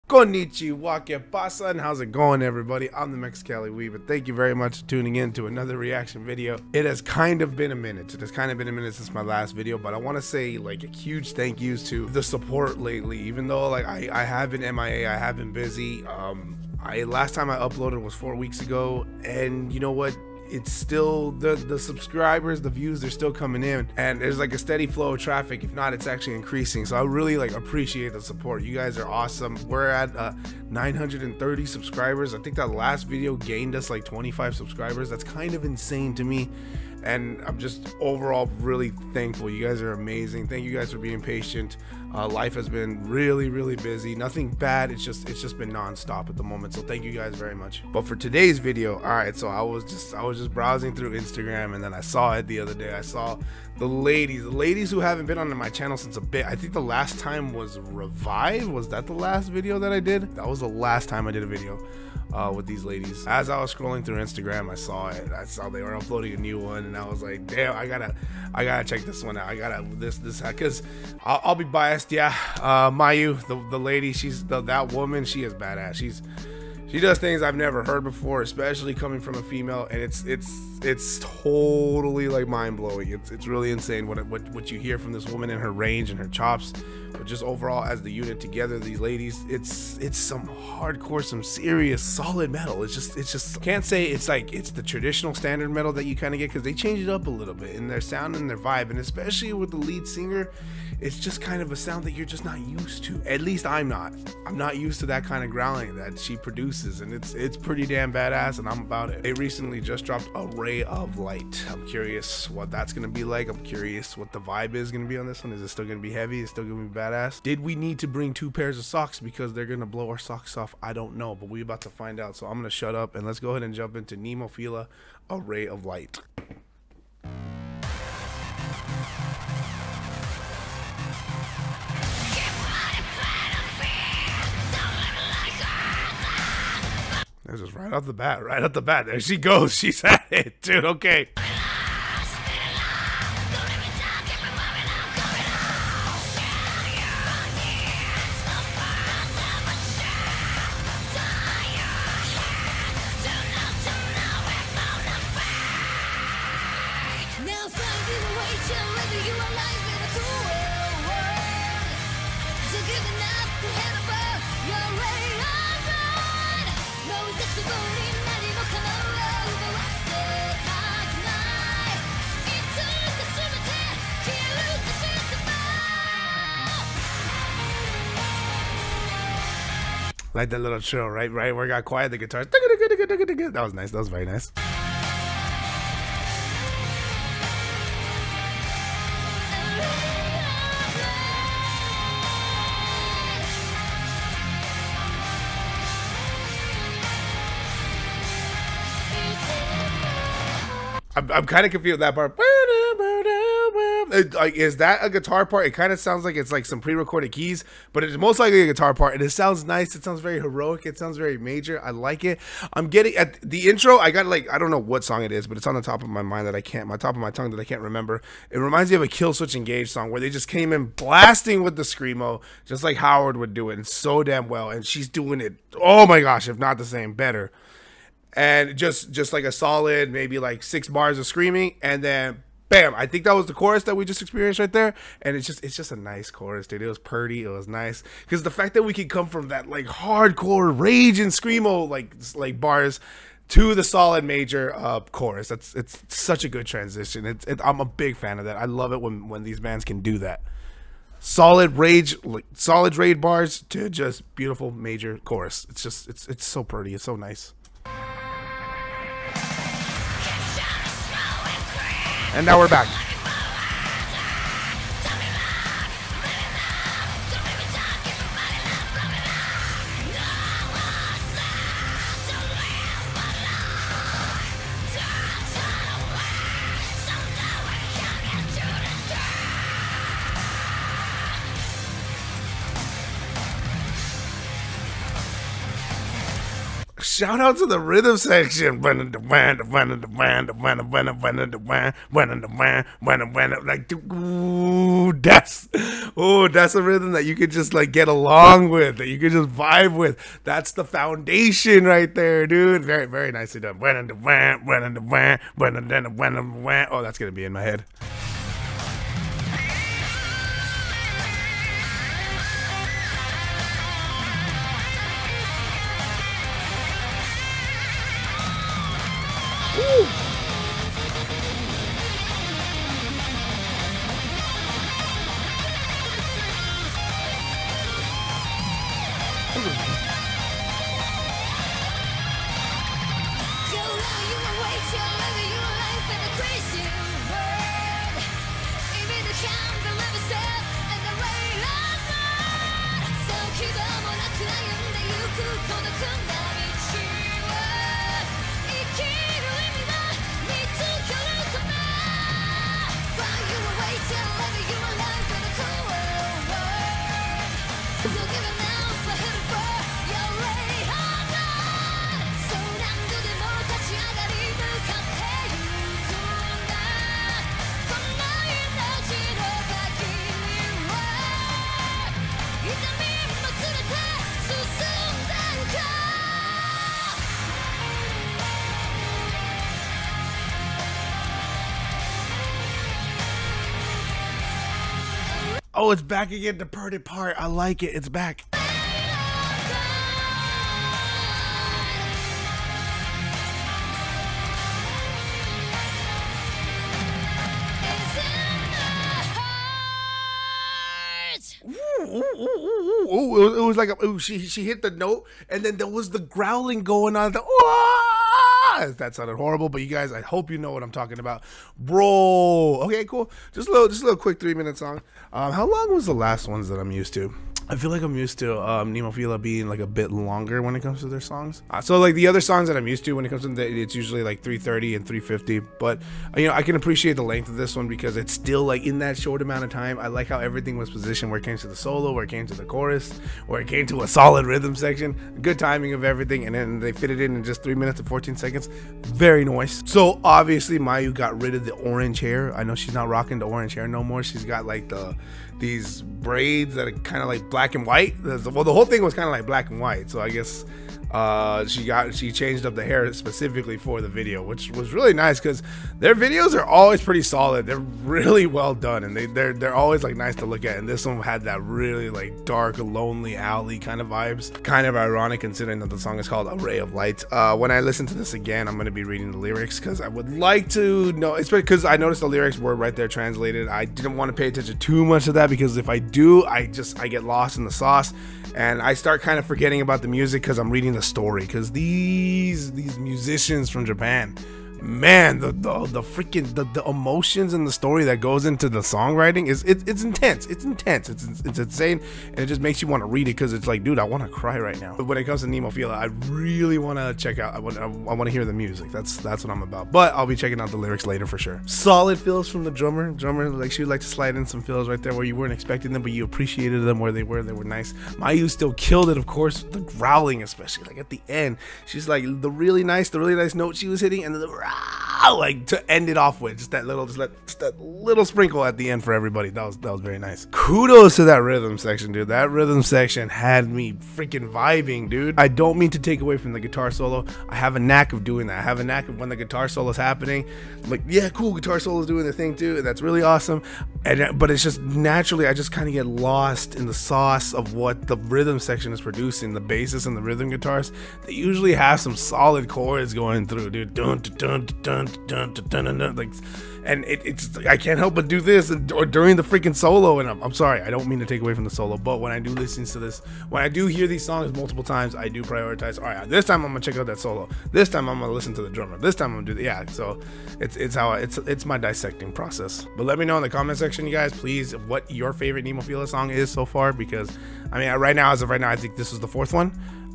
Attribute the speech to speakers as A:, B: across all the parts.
A: Konnichiwa, que pasa, and how's it going, everybody? I'm the Mexicali Weeb, and thank you very much for tuning in to another reaction video. It has kind of been a minute. It has kind of been a minute since my last video, but I want to say like a huge thank yous to the support lately. Even though like I have been MIA, I have been busy. Last time I uploaded was 4 weeks ago, and you know what? It's still the subscribers, the views, they're still coming in, and there's like a steady flow of traffic. If not, it's actually increasing. So I really like appreciate the support. You guys are awesome. We're at 930 subscribers. I think that last video gained us like 25 subscribers. That's kind of insane to me, and I'm just overall really thankful. You guys are amazing. Thank you guys for being patient. Life has been really busy. Nothing bad, it's just been non-stop at the moment, so thank you guys very much. But for today's video, all right, so I was just browsing through Instagram, and then I saw it the other day. I saw the ladies who haven't been on my channel since a bit. I think the last time was Revive. Was that the last video that I did? That was the last time I did a video with these ladies. As I was scrolling through Instagram, I saw it. I saw they were uploading a new one, and I was like, damn, I gotta check this one out. I gotta this because I'll be biased. Yeah, Mayu, the lady, she's that woman. She is badass. She does things I've never heard before, especially coming from a female, and it's totally like mind-blowing. It's really insane what you hear from this woman and her range and her chops. But just overall as the unit together, these ladies, it's some hardcore, some serious solid metal. It's just can't say it's like it's the traditional standard metal that you kind of get, because they change it up a little bit in their sound and their vibe, and especially with the lead singer, it's just kind of a sound that you're just not used to. At least I'm not used to that kind of growling that she produces, and it's pretty damn badass, and I'm about it. They recently just dropped a Ray of Light. I'm curious what that's gonna be like. I'm curious what the vibe is gonna be on this one. Is it still gonna be heavy? Is it still gonna be badass? Did we need to bring 2 pairs of socks because they're gonna blow our socks off? I don't know, but we're about to find out. So I'm gonna shut up and let's go ahead and jump into Nemophila, a Ray of Light. That's just right off the bat, there she goes. She's at it, dude. Okay. Like that little chill, right where it got quiet, the guitar. That was nice. That was very nice. I'm kind of confused with that part. Like, is that a guitar part? It kind of sounds like it's like some pre-recorded keys, but it's most likely a guitar part, and it sounds nice. It sounds very heroic. It sounds very major. I like it. I'm getting at the intro. I got like, I don't know what song it is, but it's on the top of my mind that I can't, top of my tongue that I can't remember. It reminds me of a Killswitch Engage song where they just came in blasting with the screamo, just like Howard would do it, and so damn well. And she's doing it, oh my gosh, if not the same, better. And just like a solid maybe like 6 bars of screaming, and then bam, I think that was the chorus that we just experienced right there. And it's just a nice chorus, dude. It was pretty, it was nice, because the fact that we could come from that like hardcore rage and screamo like bars to the solid major chorus, it's such a good transition. I'm a big fan of that. I love it when these bands can do that. Solid rage bars to just beautiful major chorus. It's so pretty. It's so nice. And now we're back. Shout out to the rhythm section. Like, that's a rhythm that you could just like get along with, that you could just vibe with. That's the foundation right there, dude. Very, very nicely done. Oh, that's gonna be in my head. Oh, it's back again, the party part. I like it. It's back. Ooh, it was like she hit the note, and then there was the growling going on. That sounded horrible, but you guys, I hope you know what I'm talking about, bro. Okay, cool. Just a little quick 3-minute song. How long was the last ones that I'm used to? I feel like I'm used to Nemophila being like a bit longer when it comes to their songs. So like the other songs that I'm used to when it comes to it's usually like 3:30 and 3:50. But you know, I can appreciate the length of this one because it's still like in that short amount of time. I like how everything was positioned, where it came to the solo, where it came to the chorus, where it came to a solid rhythm section. Good timing of everything, and then they fit it in just 3 minutes and 14 seconds. Very nice. So obviously Mayu got rid of the orange hair. I know she's not rocking the orange hair no more. She's got like these braids that are kind of like black and white. Well, the whole thing was kind of like black and white, so I guess she changed up the hair specifically for the video, which was really nice because their videos are always pretty solid. They're really well done, and they're always like nice to look at. And this one had that really like dark, lonely alley kind of vibes. Kind of ironic considering that the song is called A Ray of Light. When I listen to this again, I'm going to be reading the lyrics because I would like to know, especially because I noticed the lyrics were right there translated. I didn't want to pay attention too much to that because if I do, I get lost in the sauce and I start kind of forgetting about the music because I'm reading the story. Because these musicians from Japan, man, the freaking the emotions and the story that goes into the songwriting is it's intense. It's insane, and it just makes you want to read it because it's like, dude, I want to cry right now. But when it comes to Nemophila, I really want to check out. I want to hear the music. That's what I'm about. But I'll be checking out the lyrics later for sure. Solid fills from the drummer. Like she would like to slide in some fills right there where you weren't expecting them, but you appreciated them where they were. They were nice. Mayu still killed it, of course. The growling, especially like at the end, she's like the really nice note she was hitting, and the like to end it off with just that little sprinkle at the end for everybody. That was very nice. Kudos to that rhythm section, dude. That rhythm section had me freaking vibing, dude. I don't mean to take away from the guitar solo. I have a knack of doing that. I have a knack of when the guitar solo is happening, I'm like, yeah, cool, guitar solo is doing their thing too, and that's really awesome. But it's just naturally I just kind of get lost in the sauce of what the rhythm section is producing. The basses and the rhythm guitars, they usually have some solid chords going through, dude. Dun, dun, dun, dun, dun, dun, dun, dun, like, and it's I can't help but do this or during the freaking solo. And I'm sorry, I don't mean to take away from the solo, but when I do listen to this, when I do hear these songs multiple times, I do prioritize, all right, this time I'm gonna check out that solo, this time I'm gonna listen to the drummer, this time I'm gonna do that. Yeah, so it's my dissecting process. But let me know in the comment section, you guys, please, what your favorite Nemophila song is so far, because I mean, as of right now, I think this is the 4th one.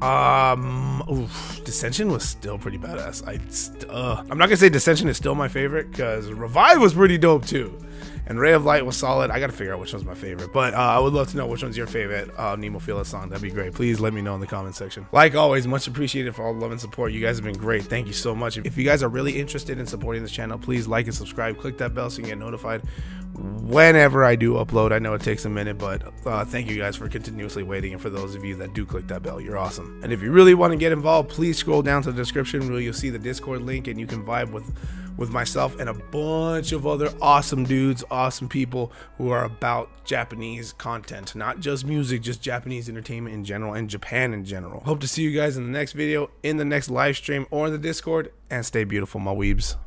A: Dissension was still pretty badass. I'm not gonna say Dissension is still my favorite because Revive was pretty dope too, And Ray of Light was solid. I gotta figure out which one's my favorite, but I would love to know which one's your favorite Nemophila song. That'd be great. Please let me know in the comment section. Like always, much appreciated for all the love and support. You guys have been great. Thank you so much. If you guys are really interested in supporting this channel, please like and subscribe. Click that bell so you can get notified whenever I do upload. I know it takes a minute, but thank you guys for continuously waiting, and for those of you that do click that bell, you're awesome. And if you really want to get involved, please scroll down to the description where you'll see the Discord link, and you can vibe with myself and a bunch of other awesome dudes, awesome people who are about Japanese content, not just music, just Japanese entertainment in general and Japan in general. Hope to see you guys in the next video, in the next live stream, or in the Discord, and stay beautiful, my weebs.